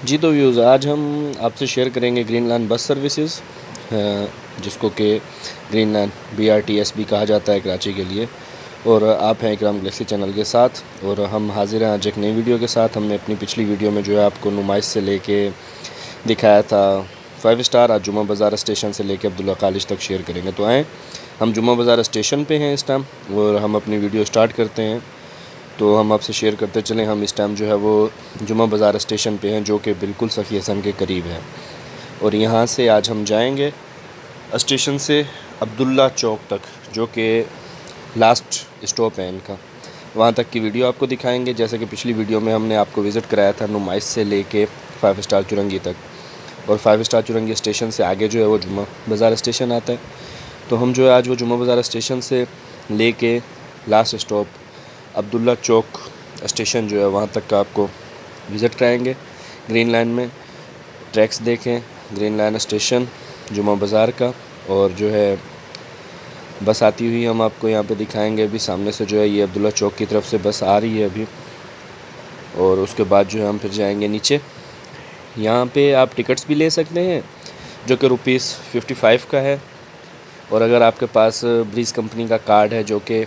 जी तो व्यूज़ आज हम आपसे शेयर करेंगे ग्रीन लाइन बस सर्विसेज, जिसको कि ग्रीन लाइन BRTS भी कहा जाता है कराची के लिए। और आप हैं इकराम गैलेक्सी चैनल के साथ और हम हाजिर हैं आज एक नई वीडियो के साथ। हमने अपनी पिछली वीडियो में जो है आपको नुमाइश से लेके दिखाया था 5 स्टार। आज जुमा बाज़ार स्टेशन से लेके अब्दुल्ला कॉलेज तक शेयर करेंगे। तो आएँ, हम जुमा बाज़ार स्टेशन पे हैं इस टाइम और हम अपनी वीडियो स्टार्ट करते हैं। तो हम आपसे शेयर करते चलें, हम इस टाइम जो है वो जुमा बाज़ार स्टेशन पे हैं, जो कि बिल्कुल सखी हसन के करीब है। और यहाँ से आज हम जाएंगे स्टेशन से अब्दुल्ला चौक तक, जो कि लास्ट स्टॉप है इनका। वहाँ तक की वीडियो आपको दिखाएंगे। जैसे कि पिछली वीडियो में हमने आपको विज़िट कराया था नुमाइश से लेके 5 स्टार चुरंगी तक, और 5 स्टार चुरंगी स्टेशन से आगे जो है वो जुमा बाज़ार स्टेशन आता है। तो हम जो है आज वो जुमा बाज़ार स्टेशन से लेके last stop Abdullah Chowk station जो है वहाँ तक का आपको विज़िट कराएंगे। ग्रीन लाइन में ट्रैक्स देखें, green line station Juma Bazaar का, और जो है बस आती हुई हम आपको यहाँ पे दिखाएंगे। अभी सामने से जो है ये अब्दुल्ला चौक की तरफ से बस आ रही है अभी, और उसके बाद जो है हम फिर जाएंगे नीचे। यहाँ पे आप टिकट्स भी ले सकते हैं, जो कि ₹55 का है। और अगर आपके पास ब्रीज़ कंपनी का कार्ड है, जो कि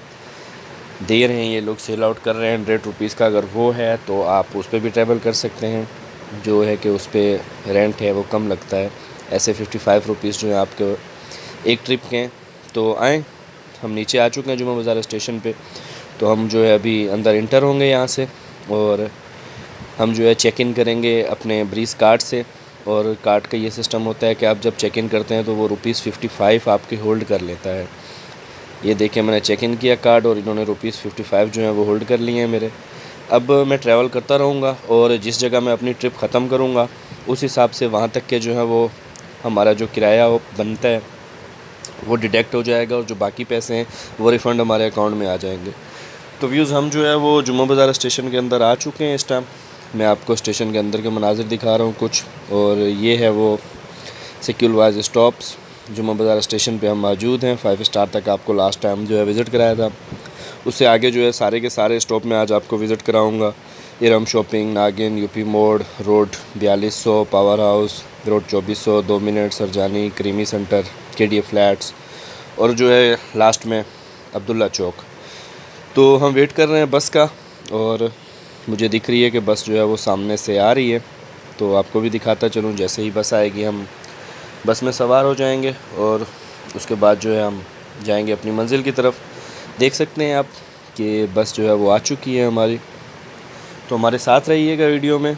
दे रहे हैं ये लोग, सेल आउट कर रहे हैं ₹100 का, अगर वो है तो आप उस पर भी ट्रैवल कर सकते हैं। जो है कि उस पर रेंट है वो कम लगता है। ऐसे ₹55 जो है आपके एक ट्रिप के हैं। तो आएँ, हम नीचे आ चुके हैं जुमा बाज़ार स्टेशन पे। तो हम जो है अभी अंदर इंटर होंगे यहाँ से, और हम जो है चेक इन करेंगे अपने ब्रीज़ कार्ड से। और कार्ड का ये सिस्टम होता है कि आप जब चेक इन करते हैं तो वो ₹55 आपके होल्ड कर लेता है। ये देखिए, मैंने चेक इन किया कार्ड और इन्होंने ₹55 जो है वो होल्ड कर लिए हैं मेरे। अब मैं ट्रैवल करता रहूँगा और जिस जगह मैं अपनी ट्रिप ख़त्म करूँगा उस हिसाब से वहाँ तक के जो है वो हमारा जो किराया वो बनता है वो डिडक्ट हो जाएगा, और जो बाकी पैसे हैं वो रिफ़ंड हमारे अकाउंट में आ जाएंगे। तो व्यूज़ हम जो है वो जुमा बाज़ार स्टेशन के अंदर आ चुके हैं इस टाइम। मैं आपको स्टेशन के अंदर के मनाजिर दिखा रहा हूँ कुछ, और ये है वो सिक्योर वाइज स्टॉप्स। जुमा बाज़ार स्टेशन पे हम मौजूद हैं। 5 स्टार तक आपको लास्ट टाइम जो है विज़िट कराया था। उससे आगे जो है सारे के सारे स्टॉप में आज आपको विज़िट कराऊंगा। Iram shopping, Nagan, UP Mor, road 4200, power house, road 2400, 2 minute, Surjani, Kareemi centre, KDA flats, और जो है लास्ट में अब्दुल्ला चौक। तो हम वेट कर रहे हैं बस का, और मुझे दिख रही है कि बस जो है वो सामने से आ रही है। तो आपको भी दिखाता चलूँ, जैसे ही बस आएगी हम बस में सवार हो जाएंगे, और उसके बाद जो है हम जाएंगे अपनी मंजिल की तरफ। देख सकते हैं आप कि बस जो है वो आ चुकी है हमारी। तो हमारे साथ रहिएगा वीडियो में,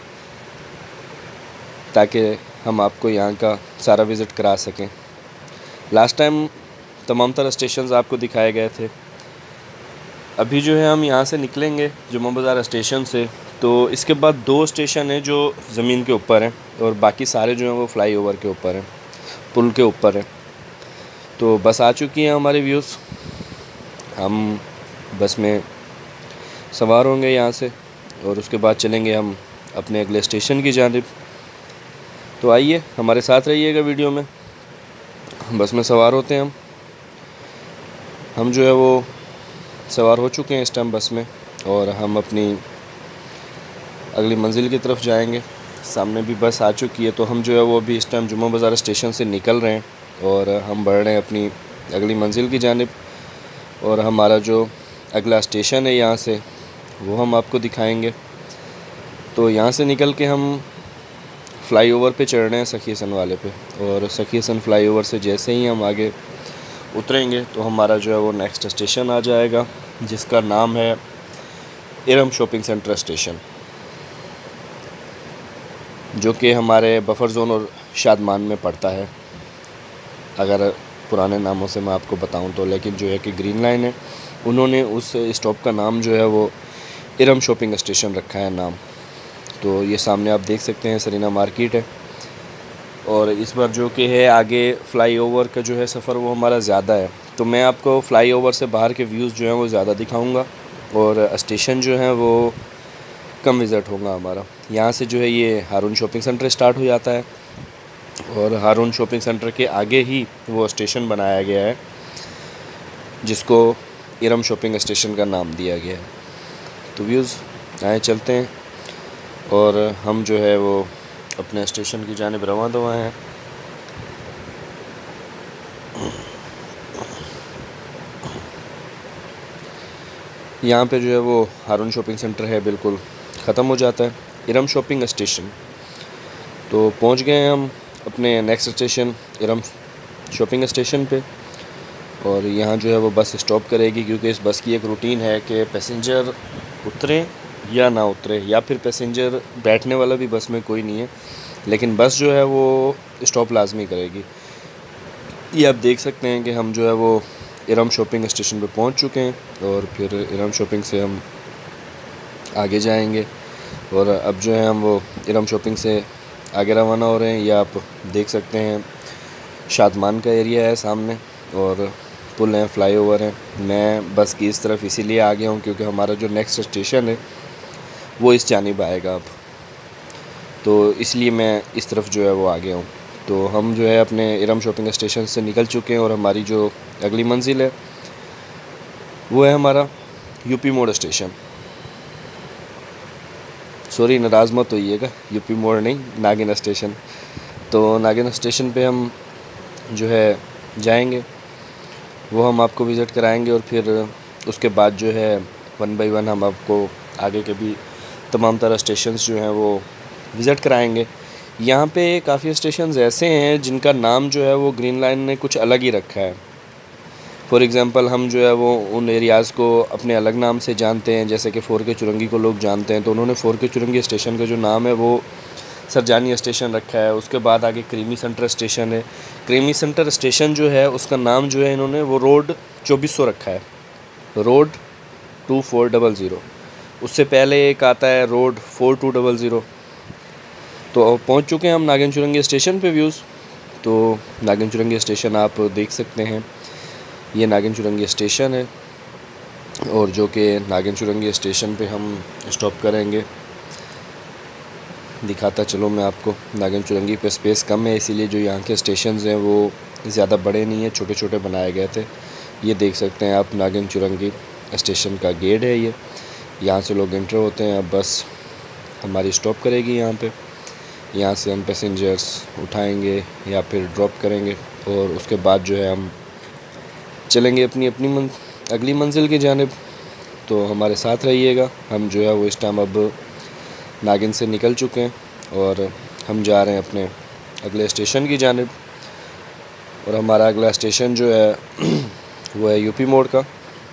ताकि हम आपको यहाँ का सारा विज़िट करा सकें। लास्ट टाइम तमाम तरह स्टेशंस आपको दिखाए गए थे। अभी जो है हम यहाँ से निकलेंगे जुमा बाज़ार स्टेशन से। तो इसके बाद 2 स्टेशन हैं जो ज़मीन के ऊपर हैं, और बाकी सारे जो हैं वो फ्लाईओवर के ऊपर हैं, पुल के ऊपर हैं। तो बस आ चुकी हैं हमारे व्यूज़। हम बस में सवार होंगे यहाँ से, और उसके बाद चलेंगे हम अपने अगले स्टेशन की जानिब। तो आइए हमारे साथ रहिएगा वीडियो में। बस में सवार होते हैं हम जो है वो सवार हो चुके हैं इस टाइम बस में, और हम अपनी अगली मंजिल की तरफ जाएंगे। सामने भी बस आ चुकी है। तो हम जो है वो अभी इस टाइम जुमा बाज़ार स्टेशन से निकल रहे हैं, और हम बढ़ रहे हैं अपनी अगली मंजिल की जानिब। और हमारा जो अगला स्टेशन है यहाँ से वो हम आपको दिखाएंगे। तो यहाँ से निकल के हम फ्लाईओवर पे चढ़ रहे हैं सखी हसन वाले पे, और सखी हसन फ्लाईओवर से जैसे ही हम आगे उतरेंगे तो हमारा जो है वो नेक्स्ट स्टेशन आ जाएगा, जिसका नाम है इरम शॉपिंग सेंटर स्टेशन, जो कि हमारे बफर ज़ोन और शादमान में पड़ता है, अगर पुराने नामों से मैं आपको बताऊं तो। लेकिन जो है कि ग्रीन लाइन है, उन्होंने उस स्टॉप का नाम जो है वो इरम शॉपिंग स्टेशन रखा है नाम। तो ये सामने आप देख सकते हैं सरीना मार्केट है, और इस बार जो कि है आगे फ़्लाईओवर का जो है सफ़र वो हमारा ज़्यादा है। तो मैं आपको फ़्लाईओवर से बाहर के व्यूज़ जो हैं वो ज़्यादा दिखाऊंगा, और स्टेशन जो है वो कम विज़िट होगा हमारा। यहाँ से जो है ये हारून शॉपिंग सेंटर स्टार्ट हो जाता है, और हारून शॉपिंग सेंटर के आगे ही वो स्टेशन बनाया गया है, जिसको इरम शॉपिंग स्टेशन का नाम दिया गया है। तो व्यूज़ आए चलते हैं और हम जो है वो अपने स्टेशन की जानिब रवां दवा हैं। यहाँ पे जो है वो हारून शॉपिंग सेंटर है, बिल्कुल ख़त्म हो जाता है। इरम शॉपिंग स्टेशन तो पहुँच गए हैं हम अपने next station Iram shopping station पे। और यहाँ जो है वो बस स्टॉप करेगी, क्योंकि इस बस की एक रूटीन है कि पैसेंजर उतरे या ना उतरे, या फिर पैसेंजर बैठने वाला भी बस में कोई नहीं है, लेकिन बस जो है वो स्टॉप लाजमी करेगी। ये आप देख सकते हैं कि हम जो है वो इरम शॉपिंग स्टेशन पे पहुंच चुके हैं और फिर इरम शॉपिंग से हम आगे जाएंगे। और अब जो है हम वो इरम शॉपिंग से आगे रवाना हो रहे हैं। ये आप देख सकते हैं शादमान का एरिया है सामने, और पुल हैं, फ्लाईओवर हैं। मैं बस की इस तरफ इसीलिए आ गया हूँ क्योंकि हमारा जो नेक्स्ट स्टेशन है वो इस जानिब आएगा अब, तो इसलिए मैं इस तरफ जो है वो आ गया हूँ। तो हम जो है अपने इरम शॉपिंग स्टेशन से निकल चुके हैं और हमारी जो अगली मंजिल है वो है हमारा यूपी मोड़ स्टेशन। सॉरी, नाराज़ मत होइएगा, यूपी मोड़ नहीं, नागिन स्टेशन। तो नागिन स्टेशन पे हम जो है जाएंगे, वो हम आपको विज़िट कराएंगे और फिर उसके बाद जो है 1 बाय 1 हम आपको आगे के भी तमाम तरह स्टेशंस जो हैं वो विज़िट कराएंगे। यहाँ पे काफ़ी स्टेशंस ऐसे हैं जिनका नाम जो है वो ग्रीन लाइन ने कुछ अलग ही रखा है। फॉर एग्ज़ाम्पल हम जो है वो उन एरियाज़ को अपने अलग नाम से जानते हैं, जैसे कि फोर के चुरंगी को लोग जानते हैं, तो उन्होंने फोर के चुरंगी स्टेशन का जो नाम है वो सरजानी स्टेशन रखा है। उसके बाद आगे क्रीमी सेंटर स्टेशन है। क्रीमी सेंटर स्टेशन जो है उसका नाम जो है इन्होंने वो रोड 2400 रखा है, रोड 2400। उससे पहले एक आता है रोड 4200। तो पहुंच चुके हैं हम नागिन चुरंगी स्टेशन पे व्यूज़। तो नागिन चुरंगी स्टेशन आप देख सकते हैं, ये नागिन चुरंगी स्टेशन है, और जो कि नागिन चुरंगी स्टेशन पे हम स्टॉप करेंगे। दिखाता चलो मैं आपको, नागिन चुरंगी पे स्पेस कम है, इसीलिए जो यहाँ के स्टेशंस हैं वो ज़्यादा बड़े नहीं हैं, छोटे छोटे बनाए गए थे। ये देख सकते हैं आप, नागिन चुरंगी स्टेशन का गेट है ये, यहाँ से लोग एंटर होते हैं। अब बस हमारी स्टॉप करेगी यहाँ पे, यहाँ से हम पैसेंजर्स उठाएंगे या फिर ड्रॉप करेंगे, और उसके बाद जो है हम चलेंगे अपनी अपनी अगली मंजिल की जानिब। तो हमारे साथ रहिएगा। हम जो है वो इस टाइम अब नागिन से निकल चुके हैं और हम जा रहे हैं अपने अगले स्टेशन की जानिब। और हमारा अगला स्टेशन जो है वो है यूपी मोड़ का।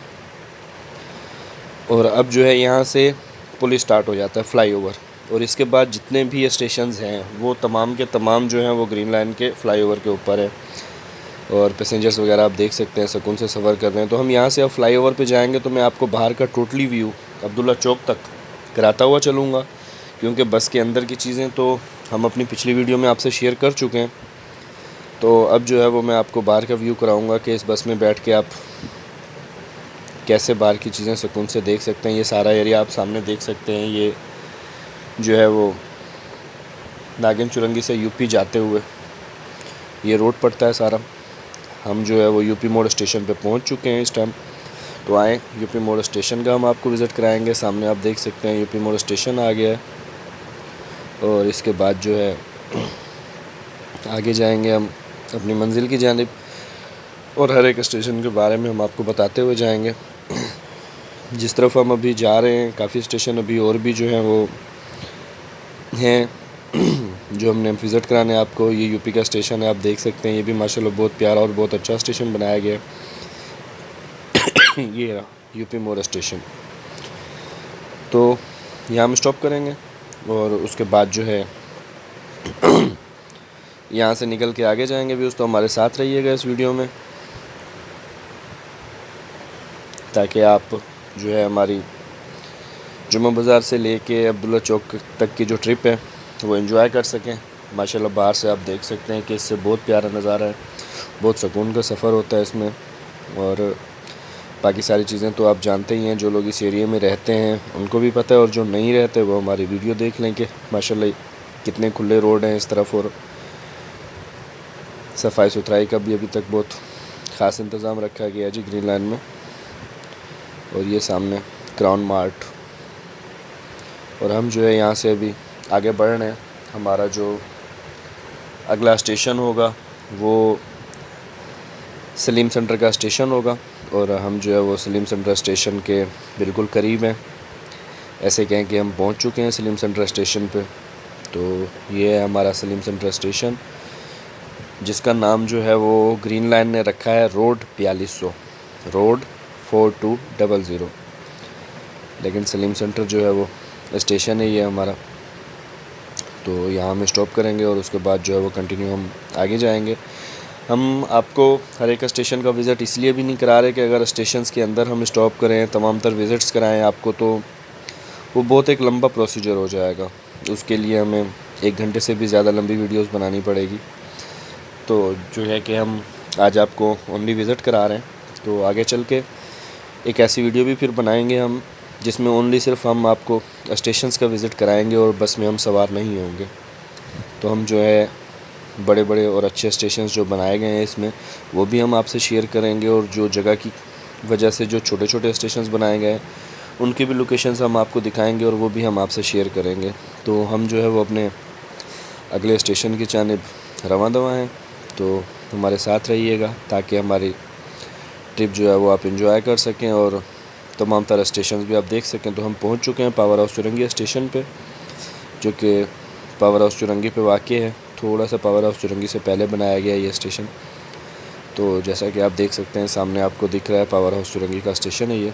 और अब जो है यहाँ से पुल स्टार्ट हो जाता है, फ्लाईओवर, और इसके बाद जितने भी स्टेशंस हैं वो तमाम के तमाम जो हैं वो ग्रीन लाइन के फ्लाईओवर के ऊपर है। और पैसेंजर्स वगैरह आप देख सकते हैं सुकून से सफ़र कर रहे हैं। तो हम यहाँ से अब फ्लाईओवर पे जाएंगे, तो मैं आपको बाहर का टोटली व्यू अब्दुल्ला चौक तक कराता हुआ चलूँगा, क्योंकि बस के अंदर की चीज़ें तो हम अपनी पिछली वीडियो में आपसे शेयर कर चुके हैं। तो अब जो है वो मैं आपको बाहर का व्यू कराऊँगा कि इस बस में बैठ के आप कैसे बाहर की चीज़ें सुकून से देख सकते हैं। ये सारा एरिया आप सामने देख सकते हैं, ये जो है वो नागिन चुरंगी से यूपी जाते हुए ये रोड पड़ता है सारा। हम जो है वो यूपी मोड़ स्टेशन पे पहुंच चुके हैं इस टाइम। तो आए, यूपी मोड़ स्टेशन का हम आपको विज़िट कराएंगे। सामने आप देख सकते हैं यूपी मोड़ स्टेशन आ गया है, और इसके बाद जो है आगे जाएंगे हम अपनी मंजिल की जानिब, और हर एक स्टेशन के बारे में हम आपको बताते हुए जाएंगे। जिस तरफ हम अभी जा रहे हैं काफ़ी स्टेशन अभी और भी जो हैं वो हैं जो हमने विज़िट कराने आपको। ये यूपी का स्टेशन है, आप देख सकते हैं, ये भी माशाल्लाह बहुत प्यारा और बहुत अच्छा स्टेशन बनाया गया है। ये यूपी मोड़ स्टेशन। तो यहाँ हम स्टॉप करेंगे और उसके बाद जो है यहाँ से निकल के आगे जाएंगे भी। तो हमारे साथ रहिएगा इस वीडियो में, ताकि आप जो है हमारी जुम्मा बाज़ार से लेके अब्दुल्ला चौक तक की जो ट्रिप है वो एंजॉय कर सकें। माशाल्लाह बाहर से आप देख सकते हैं कि इससे बहुत प्यारा नज़ारा है, बहुत सुकून का सफ़र होता है इसमें। और बाकी सारी चीज़ें तो आप जानते ही हैं, जो लोग इस एरिया में रहते हैं उनको भी पता है, और जो नहीं रहते वो हमारी वीडियो देख लें कि माशाल्लाह कितने खुले रोड हैं इस तरफ, और सफाई सुथराई का भी अभी तक बहुत ख़ास इंतज़ाम रखा गया है जी ग्रीन लाइन में। और ये सामने क्राउन मार्ट, और हम जो है यहाँ से अभी आगे बढ़ रहे हैं। हमारा जो अगला स्टेशन होगा वो सलीम सेंटर का स्टेशन होगा और हम जो है वो सलीम सेंटर स्टेशन के बिल्कुल करीब हैं। ऐसे कहें कि हम पहुंच चुके हैं सलीम सेंटर स्टेशन पे। तो ये है हमारा सलीम सेंटर स्टेशन, जिसका नाम जो है वो ग्रीन लाइन ने रखा है रोड 4200, रोड 4200, लेकिन सलीम सेंटर जो है वो स्टेशन है ये हमारा। तो यहाँ हम स्टॉप करेंगे और उसके बाद जो है वो कंटिन्यू हम आगे जाएंगे। हम आपको हर एक स्टेशन का विज़िट इसलिए भी नहीं करा रहे कि अगर स्टेशंस के अंदर हम स्टॉप करें, तमाम तर विज़िट्स कराएं आपको, तो वो बहुत एक लंबा प्रोसीजर हो जाएगा। उसके लिए हमें 1 घंटे से भी ज़्यादा लंबी वीडियोस बनानी पड़ेगी। तो जो है कि हम आज आपको ओनली विज़िट करा रहे हैं। तो आगे चल के एक ऐसी वीडियो भी फिर बनाएंगे हम, जिसमें ओनली सिर्फ हम आपको स्टेशंस का विज़िट कराएंगे और बस में हम सवार नहीं होंगे। तो हम जो है बड़े बड़े और अच्छे स्टेशंस जो बनाए गए हैं इसमें, वो भी हम आपसे शेयर करेंगे, और जो जगह की वजह से जो छोटे छोटे स्टेशंस बनाए गए हैं उनकी भी लोकेशंस हम आपको दिखाएंगे और वो भी हम आपसे शेयर करेंगे। तो हम जो है वो अपने अगले स्टेशन की जानिब रवां दवा हैं। तो हमारे साथ रहिएगा ताकि हमारी ट्रिप जो है वो आप एंजॉय कर सकें और तमाम तरह स्टेशन भी आप देख सकें। तो हम पहुंच चुके हैं पावर हाउस चुरंगी स्टेशन पे, जो कि पावर हाउस चुरंगी पे वाक़ है। थोड़ा सा पावर हाउस चुरंगी से पहले बनाया गया ये स्टेशन। तो जैसा कि आप देख सकते हैं सामने आपको दिख रहा है पावर हाउस चुरंगी का स्टेशन है ये।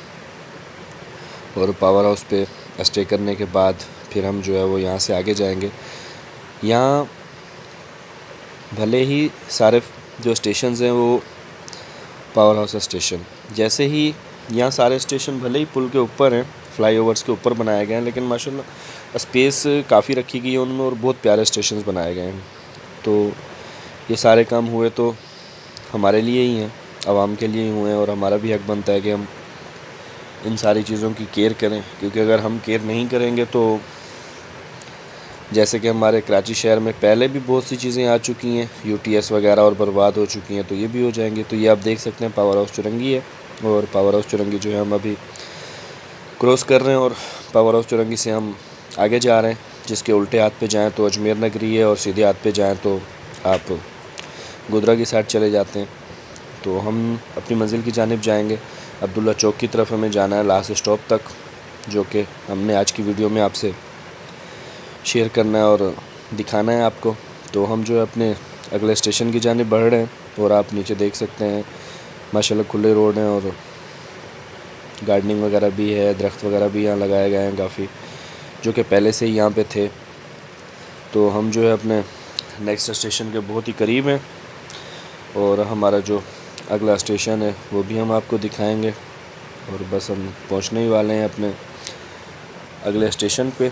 और पावर हाउस पे स्टे करने के बाद फिर हम जो है वो यहाँ से आगे जाएंगे। यहाँ भले ही सारे जो स्टेशंस हैं वो पावर हाउस स्टेशन जैसे ही, यहाँ सारे स्टेशन भले ही पुल के ऊपर हैं, फ्लाईओवर्स के ऊपर बनाए गए हैं, लेकिन माशाल्लाह स्पेस काफ़ी रखी गई है उनमें और बहुत प्यारे स्टेशंस बनाए गए हैं। तो ये सारे काम हुए तो हमारे लिए ही हैं, आवाम के लिए ही हुए हैं, और हमारा भी हक बनता है कि हम इन सारी चीज़ों की केयर करें। क्योंकि अगर हम केयर नहीं करेंगे तो जैसे कि हमारे कराची शहर में पहले भी बहुत सी चीज़ें आ चुकी हैं, यूटीएस वगैरह, और बर्बाद हो चुकी हैं, तो ये भी हो जाएंगी। तो ये आप देख सकते हैं पावर हाउस चुरंगी है, और पावर हाउस चुरंगी जो है हम अभी क्रॉस कर रहे हैं, और पावर हाउस चुरंगी से हम आगे जा रहे हैं। जिसके उल्टे हाथ पे जाएं तो अजमेर नगरी है, और सीधे हाथ पे जाएं तो आप गोधरा की साइड चले जाते हैं। तो हम अपनी मंजिल की जानिब जाएंगे। अब्दुल्ला चौक की तरफ हमें जाना है लास्ट स्टॉप तक, जो कि हमने आज की वीडियो में आपसे शेयर करना है और दिखाना है आपको। तो हम जो है अपने अगले स्टेशन की जानिब बढ़ रहे हैं, और आप नीचे देख सकते हैं माशाल्लाह खुले रोड हैं और गार्डनिंग वगैरह भी है, दरख्त वगैरह भी यहाँ लगाए गए हैं काफ़ी, जो कि पहले से ही यहाँ पे थे। तो हम जो है अपने नेक्स्ट स्टेशन के बहुत ही करीब हैं, और हमारा जो अगला स्टेशन है वो भी हम आपको दिखाएंगे, और बस हम पहुँचने ही वाले हैं अपने अगले स्टेशन पे।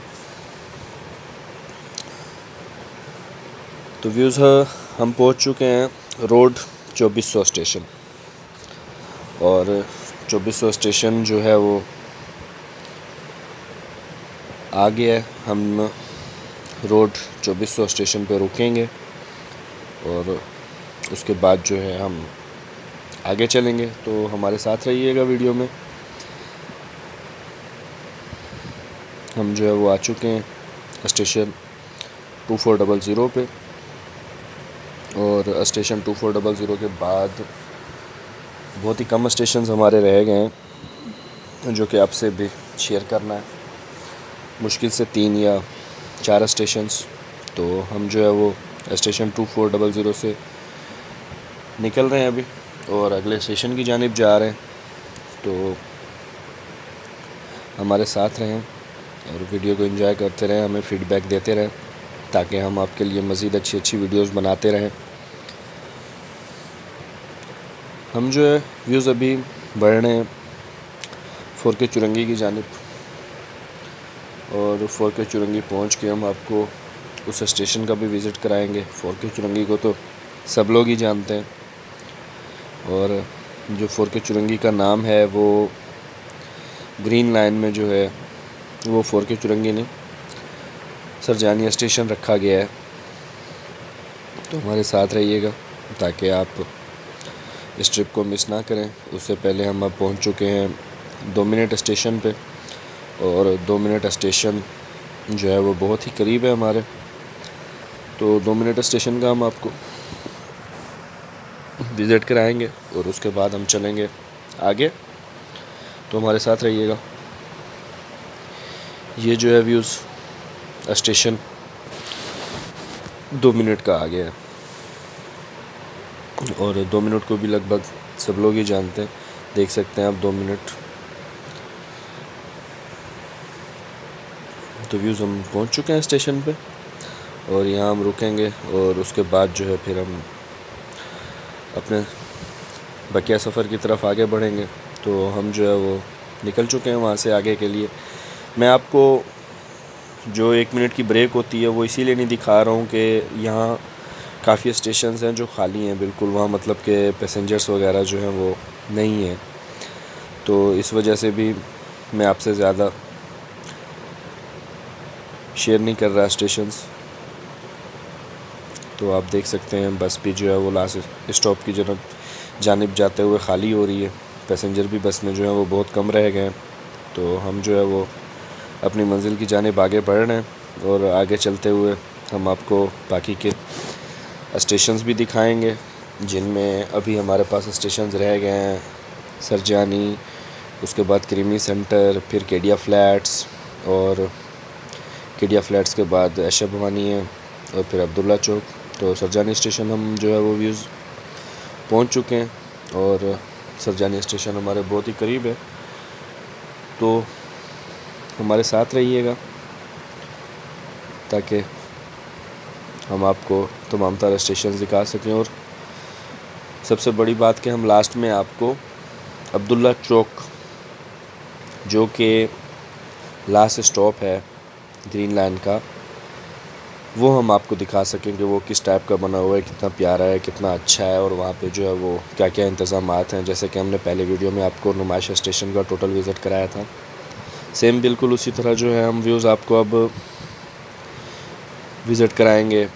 तो व्यूज़ हम पहुँच चुके हैं रोड 2400 स्टेशन, और 2400 स्टेशन जो है वो आ गया है। हम रोड 2400 स्टेशन पे रुकेंगे और उसके बाद जो है हम आगे चलेंगे। तो हमारे साथ रहिएगा वीडियो में। हम जो है वो आ चुके हैं स्टेशन 2400 पे, और स्टेशन 2400 के बाद बहुत ही कम स्टेशंस हमारे रह गए हैं, जो कि आपसे भी शेयर करना है। मुश्किल से 3 या 4 स्टेशंस। तो हम जो है वो स्टेशन 2400 से निकल रहे हैं अभी, और अगले स्टेशन की जानिब जा रहे हैं। तो हमारे साथ रहें और वीडियो को एंजॉय करते रहें, हमें फ़ीडबैक देते रहें, ताकि हम आपके लिए मज़ीद अच्छी अच्छी वीडियोस बनाते रहें। हम जो है व्यूज़ अभी बढ़ रहे हैं 4K चुरंगी की जानिब, और 4K चुरंगी पहुंच के हम आपको उस स्टेशन का भी विज़िट कराएंगे। 4K चुरंगी को तो सब लोग ही जानते हैं, और जो 4K चुरंगी का नाम है वो ग्रीन लाइन में जो है वो 4K चुरंगी नहीं, सरजानिया स्टेशन रखा गया है। तो हमारे साथ रहिएगा ताकि आप इस ट्रिप को मिस ना करें। उससे पहले हम अब पहुंच चुके हैं 2 मिनट स्टेशन पे, और 2 मिनट स्टेशन जो है वो बहुत ही करीब है हमारे। तो 2 मिनट स्टेशन का हम आपको विज़िट कराएंगे और उसके बाद हम चलेंगे आगे। तो हमारे साथ रहिएगा। ये जो है व्यूज़ स्टेशन 2 मिनट का आगे है और 2 मिनट को भी लगभग सब लोग ही जानते हैं। देख सकते हैं आप 2 मिनट। तो व्यूज़ हम पहुंच चुके हैं स्टेशन पे और यहाँ हम रुकेंगे और उसके बाद जो है फिर हम अपने बकिया सफ़र की तरफ आगे बढ़ेंगे। तो हम जो है वो निकल चुके हैं वहाँ से आगे के लिए। मैं आपको जो 1 मिनट की ब्रेक होती है वो इसीलिए नहीं दिखा रहा हूँ कि यहाँ काफ़ी स्टेशंस हैं जो खाली हैं बिल्कुल, वहाँ मतलब कि पैसेंजर्स वगैरह जो हैं वो नहीं हैं। तो इस वजह से भी मैं आपसे ज़्यादा शेयर नहीं कर रहा स्टेशंस। तो आप देख सकते हैं बस भी जो है वो लास्ट स्टॉप की जानिब जाते हुए ख़ाली हो रही है। पैसेंजर भी बस में जो है वो बहुत कम रह गए हैं। तो हम जो है वो अपनी मंजिल की जानिब आगे बढ़ रहे हैं और आगे चलते हुए हम आपको बाकी के स्टेशंस भी दिखाएंगे जिनमें अभी हमारे पास स्टेशंस रह गए हैं। सरजानी, उसके बाद क्रीमी सेंटर, फिर केडिया फ्लैट्स और केडिया फ्लैट्स के बाद ऐशा भवानी है और फिर अब्दुल्ला चौक। तो सरजानी स्टेशन हम जो है वो व्यूज़ पहुंच चुके हैं और सरजानी स्टेशन हमारे बहुत ही करीब है। तो हमारे साथ रहिएगा ताकि हम आपको तमाम तरह स्टेशन दिखा सकें। और सबसे बड़ी बात कि हम लास्ट में आपको अब्दुल्ला चौक, जो कि लास्ट स्टॉप है ग्रीन लाइन का, वो हम आपको दिखा सकें कि वो किस टाइप का बना हुआ है, कितना प्यारा है, कितना अच्छा है और वहाँ पे जो है वो क्या क्या इंतज़ामात हैं। जैसे कि हमने पहले वीडियो में आपको नुमाइश स्टेशन का टोटल विज़िट कराया था, सेम बिल्कुल उसी तरह जो है हम व्यूज़ आपको अब विज़िट कराएंगे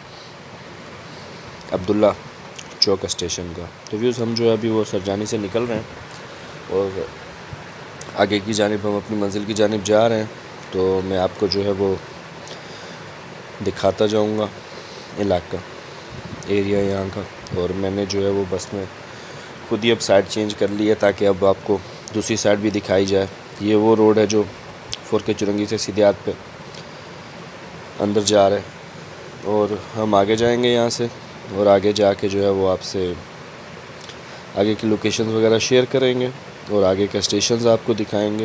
अब्दुल्ला चौक स्टेशन का। तो व्यूज़ हम जो है अभी वो सरजानी से निकल रहे हैं और आगे की जानिब हम अपनी मंजिल की जानिब जा रहे हैं। तो मैं आपको जो है वो दिखाता जाऊंगा इलाका, एरिया यहाँ का। और मैंने जो है वो बस में खुद ही अब साइड चेंज कर ली है ताकि अब आपको दूसरी साइड भी दिखाई जाए। ये वो रोड है जो 4K चुरंगी से सीधे हाथ पे अंदर जा रहे हैं और हम आगे जाएंगे यहाँ से और आगे जाके जो है वो आपसे आगे की लोकेशंस वगैरह शेयर करेंगे और आगे के स्टेशंस आपको दिखाएंगे।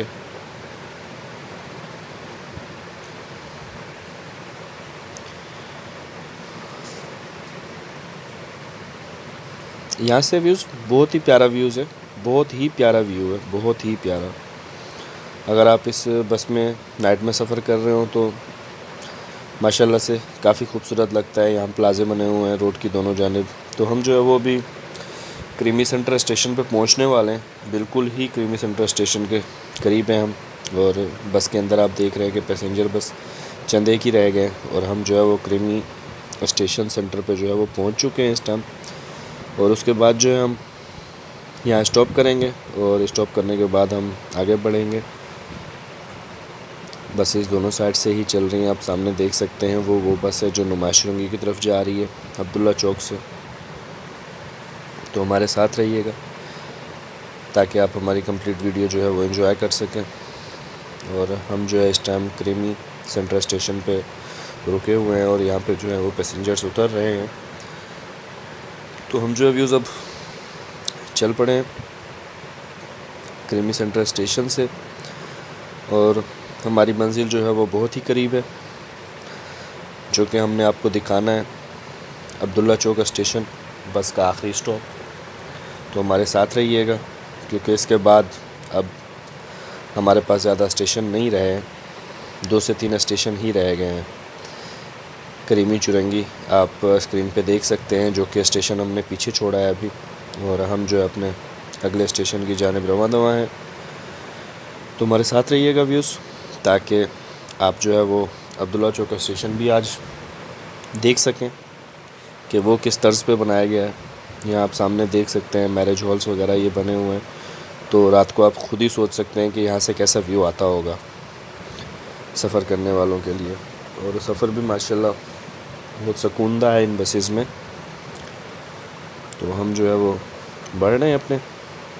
यहाँ से व्यूज़ बहुत ही प्यारा व्यूज़ है, बहुत ही प्यारा व्यू है, बहुत ही प्यारा। अगर आप इस बस में नाइट में सफ़र कर रहे हो तो माशाल्लाह से काफ़ी खूबसूरत लगता है। यहाँ प्लाजे बने हुए हैं रोड की दोनों जानिब। तो हम जो है वो अभी क्रीमी सेंटर स्टेशन पे पहुँचने वाले हैं, बिल्कुल ही क्रीमी सेंटर स्टेशन के करीब हैं हम। और बस के अंदर आप देख रहे हैं कि पैसेंजर बस चंद एक ही रह गए और हम जो है वो क्रीमी स्टेशन सेंटर पे जो है वो पहुँच चुके हैं इस टाइम। और उसके बाद जो है हम यहाँ स्टॉप करेंगे और स्टॉप करने के बाद हम आगे बढ़ेंगे। बसेस दोनों साइड से ही चल रही हैं, आप सामने देख सकते हैं वो बस है जो नुमाइश चुरंगी की तरफ जा रही है अब्दुल्ला चौक से। तो हमारे साथ रहिएगा ताकि आप हमारी कंप्लीट वीडियो जो है वो एंजॉय कर सकें। और हम जो है इस टाइम क्रीमी सेंटर स्टेशन पे रुके हुए हैं और यहाँ पे जो है वो पैसेंजर्स उतर रहे हैं। तो हम जो है व्यूज़ अब चल पड़े हैं क्रीमी सेंटर स्टेशन से और हमारी मंजिल जो है वो बहुत ही करीब है, जो कि हमने आपको दिखाना है अब्दुल्ला चौक स्टेशन, बस का आखिरी स्टॉप। तो हमारे साथ रहिएगा क्योंकि इसके बाद अब हमारे पास ज़्यादा स्टेशन नहीं रहे हैं, 2 से 3 स्टेशन ही रह गए हैं। क्रीमी चुरंगी आप स्क्रीन पे देख सकते हैं, जो कि स्टेशन हमने पीछे छोड़ा है अभी। और हम जो है अपने अगले स्टेशन की जानिब रवां दवा हैं। तो हमारे साथ रहिएगा व्यूज़ ताकि आप जो है वो अब्दुल्ला चौक स्टेशन भी आज देख सकें कि वो किस तर्ज पे बनाया गया है। यहाँ आप सामने देख सकते हैं मैरिज हॉल्स वगैरह ये बने हुए हैं। तो रात को आप खुद ही सोच सकते हैं कि यहाँ से कैसा व्यू आता होगा। सफ़र करने वालों के लिए। और सफ़र भी माशाल्लाह बहुत सुकूनदा है इन बसेस में। तो हम जो है वो बढ़ रहे हैं अपने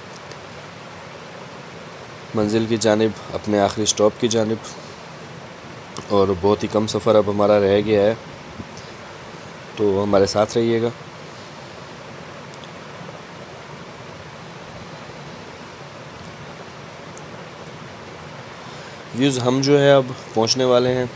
मंजिल की जानिब, अपने आखिरी स्टॉप की जानिब। और बहुत ही कम सफ़र अब हमारा रह गया है, तो हमारे साथ रहिएगा। व्यूज़, हम जो है अब पहुंचने वाले हैं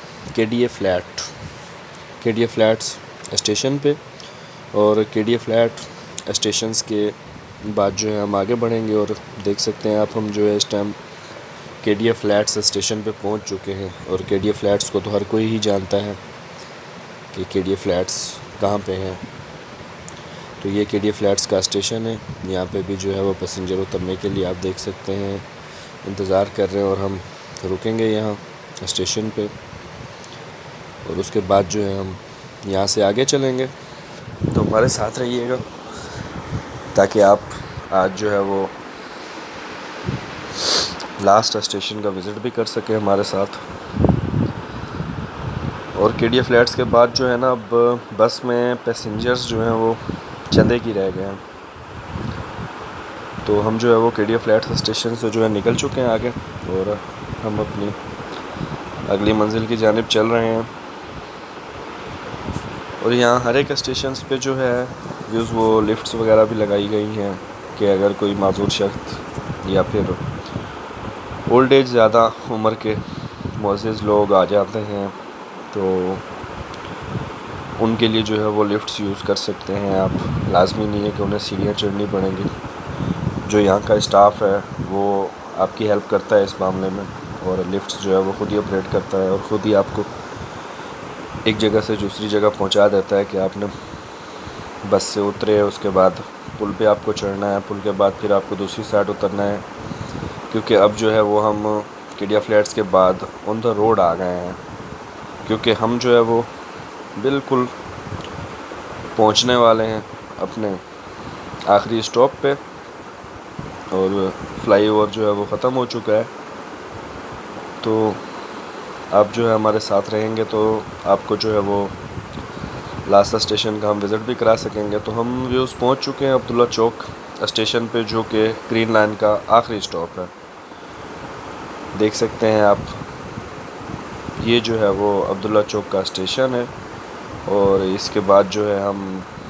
KDA फ्लैट्स स्टेशन पे। और KDA फ्लैट स्टेशन के बाद जो है हम आगे बढ़ेंगे। और देख सकते हैं आप, हम जो है इस टाइम KDA फ्लैट्स स्टेशन पे पहुंच चुके हैं। और KDA फ्लैट्स को तो हर कोई ही जानता है कि KDA फ्लैट्स कहाँ पे हैं। तो ये KDA फ्लैट्स का स्टेशन है। यहाँ पे भी जो है वो पैसेंजर उतरने के लिए आप देख सकते हैं इंतज़ार कर रहे हैं। और हम रुकेंगे यहाँ स्टेशन पे। और उसके बाद जो है हम यहाँ से आगे चलेंगे। तो हमारे साथ रहिएगा ताकि आप आज जो है वो लास्ट स्टेशन का विज़िट भी कर सकें हमारे साथ। और KDA फ्लैट्स के बाद जो है ना, अब बस में पैसेंजर्स जो हैं वो चंदे की रह गए हैं। तो हम जो है वो KDA फ्लैट्स स्टेशन से जो है निकल चुके हैं आगे। और हम अपनी अगली मंजिल की जानिब चल रहे हैं। और यहाँ हर एक स्टेशन पे जो है व्यूज़ वो लिफ्ट्स वगैरह भी लगाई गई हैं कि अगर कोई माजूर शख्स या फिर ओल्ड एज ज़्यादा उम्र के मुअज़्ज़िज़ लोग आ जाते हैं तो उनके लिए जो है वो लिफ्ट्स यूज़ कर सकते हैं आप। लाज़मी नहीं है कि उन्हें सीढ़ियाँ चढ़नी पड़ेंगी। जो यहाँ का स्टाफ है वो आपकी हेल्प करता है इस मामले में। और लिफ्ट्स जो है वो ख़ुद ही ऑपरेट करता है और ख़ुद ही आपको एक जगह से दूसरी जगह पहुँचा देता है कि आपने बस से उतरे, उसके बाद पुल पे आपको चढ़ना है, पुल के बाद फिर आपको दूसरी साइड उतरना है। क्योंकि अब जो है वो हम KDA फ्लैट्स के बाद ऑन द रोड आ गए हैं। क्योंकि हम जो है वो बिल्कुल पहुंचने वाले हैं अपने आखिरी स्टॉप पे। और फ्लाईओवर जो है वो ख़त्म हो चुका है। तो आप जो है हमारे साथ रहेंगे तो आपको जो है वो लास्ट स्टेशन का हम विज़िट भी करा सकेंगे। तो हम व्यूज़ पहुंच चुके हैं अब्दुल्ला चौक स्टेशन पे, जो कि ग्रीन लाइन का आखिरी स्टॉप है। देख सकते हैं आप, ये जो है वो अब्दुल्ला चौक का स्टेशन है। और इसके बाद जो है हम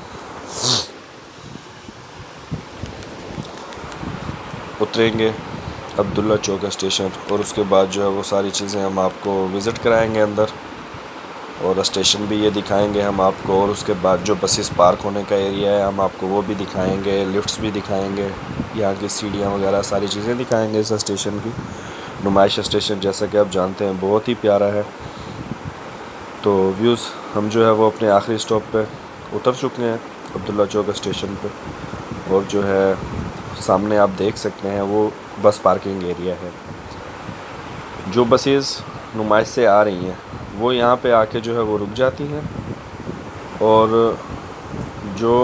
उतरेंगे अब्दुल्ला चौक स्टेशन। और उसके बाद जो है वो सारी चीज़ें हम आपको विज़िट कराएंगे अंदर। और स्टेशन भी ये दिखाएंगे हम आपको। और उसके बाद जो बसेस पार्क होने का एरिया है हम आपको वो भी दिखाएंगे, लिफ्ट्स भी दिखाएंगे, यहाँ की सीढ़ियाँ वगैरह सारी चीज़ें दिखाएंगे इस स्टेशन की। नुमाइश स्टेशन जैसा कि आप जानते हैं बहुत ही प्यारा है। तो व्यूज़, हम जो है वो अपने आखिरी स्टॉप पे उतर चुके हैं अब्दुल्ला चौक स्टेशन पे। और जो है सामने आप देख सकते हैं वो बस पार्किंग एरिया है। जो बसेस नुमाइश से आ रही हैं वो यहाँ पे आके जो है वो रुक जाती हैं। और जो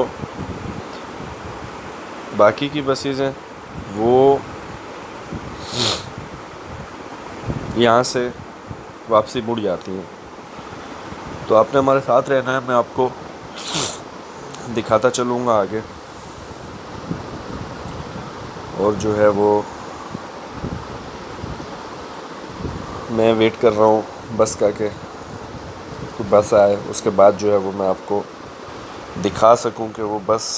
बाकी की बसेस हैं वो यहाँ से वापसी मुड़ जाती हैं। तो आपने हमारे साथ रहना है, मैं आपको दिखाता चलूँगा आगे। और जो है वो मैं वेट कर रहा हूँ बस का कि बस आए, उसके बाद जो है वो मैं आपको दिखा सकूँ कि वो बस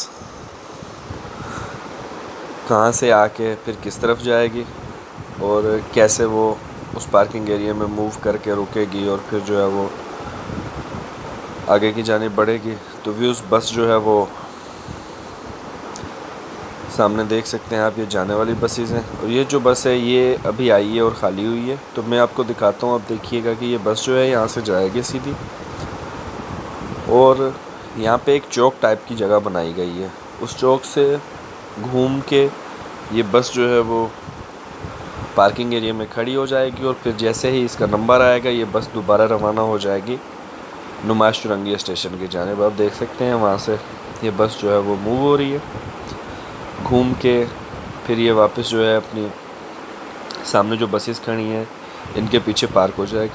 कहाँ से आके फिर किस तरफ जाएगी और कैसे वो उस पार्किंग एरिया में मूव करके रुकेगी और फिर जो है वो आगे की जानिब बढ़ेगी। तो व्यूज़, बस जो है वो सामने देख सकते हैं आप, ये जाने वाली बसेस हैं। और ये जो बस है ये अभी आई है और ख़ाली हुई है। तो मैं आपको दिखाता हूँ, आप देखिएगा कि ये बस जो है यहाँ से जाएगी सीधी। और यहाँ पे एक चौक टाइप की जगह बनाई गई है, उस चौक से घूम के ये बस जो है वो पार्किंग एरिया में खड़ी हो जाएगी। और फिर जैसे ही इसका नंबर आएगा ये बस दोबारा रवाना हो जाएगी नुमाइश चुरंगी स्टेशन की जानिब। आप देख सकते हैं वहाँ से ये बस जो है वो मूव हो रही है, घूम के फिर ये वापस जो है अपनी सामने जो बसेस खड़ी हैं इनके पीछे पार्क हो जाएगी।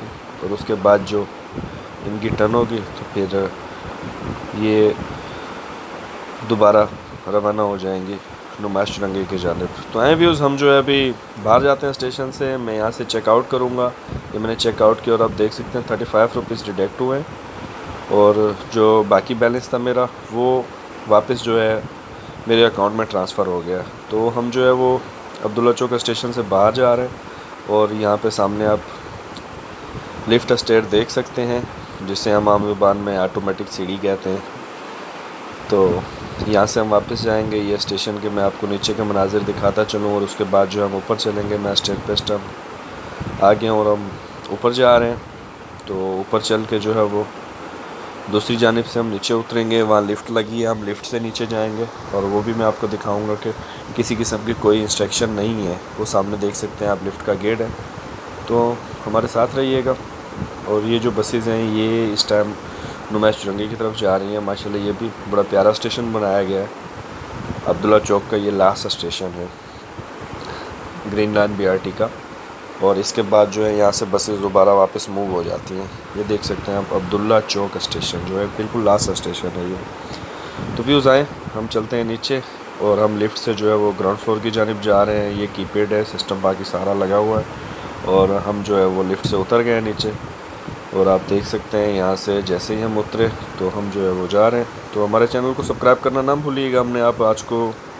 और उसके बाद जो इनकी टर्न होगी तो फिर ये दोबारा रवाना हो जाएंगी नुमाइश चुरंगी की जानिब। तो आए व्यूज़, हम जो है अभी बाहर जाते हैं स्टेशन से। मैं यहाँ से चेकआउट करूँगा। ये मैंने चेकआउट किया और आप देख सकते हैं 35 रुपीज़ डिडक्ट हुए और जो बाकी बैलेंस था मेरा वो वापस जो है मेरे अकाउंट में ट्रांसफ़र हो गया। तो हम जो है वो अब्दुल्ला चौक स्टेशन से बाहर जा रहे हैं और यहाँ पे सामने आप लिफ्ट स्टेयर देख सकते हैं, जिसे हम आम ज़ुबान में ऑटोमेटिक सीढ़ी कहते हैं। तो यहाँ से हम वापस जाएंगे। ये स्टेशन के मैं आपको नीचे के मनाजिर दिखाता चलूँ और उसके बाद जो हम ऊपर चलेंगे। मैं स्टेप पे स्टेप आ गया और हम ऊपर जा रहे हैं। तो ऊपर चल के जो है वो दूसरी जानिब से हम नीचे उतरेंगे। वहाँ लिफ़्ट लगी है, हम लिफ़्ट से नीचे जाएंगे और वो भी मैं आपको दिखाऊंगा कि किसी किस्म की कोई इंस्ट्रक्शन नहीं है। वो सामने देख सकते हैं आप, लिफ़्ट का गेट है। तो हमारे साथ रहिएगा। और ये जो बसेज़ हैं ये इस टाइम नुमाइश चुरंगी की तरफ जा रही हैं। माशाल्लाह ये भी बड़ा प्यारा स्टेशन बनाया गया है। अब्दुल्ला चौक का ये लास्ट स्टेशन है ग्रीन लाइन BRT का। और इसके बाद जो है यहाँ से बसेस दोबारा वापस मूव हो जाती हैं। ये देख सकते हैं आप, अब्दुल्ला चौक स्टेशन जो है बिल्कुल लास्ट स्टेशन है ये। तो व्यूज़ आए, हम चलते हैं नीचे और हम लिफ्ट से जो है वो ग्राउंड फ्लोर की जानिब जा रहे हैं। ये कीपैड है, सिस्टम बाकी सारा लगा हुआ है और हम जो है वो लिफ्ट से उतर गए नीचे। और आप देख सकते हैं यहाँ से जैसे ही हम उतरे तो हम जो है वो जा रहे हैं। तो हमारे चैनल को सब्सक्राइब करना ना भूलिएगा। हमने आप आज को